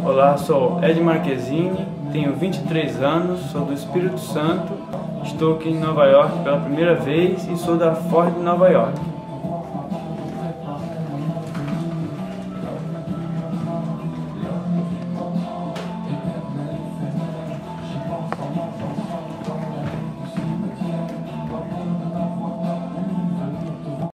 Olá, sou Ed Marquezini, tenho 23 anos, sou do Espírito Santo, estou aqui em Nova York pela primeira vez e sou da Ford de Nova York.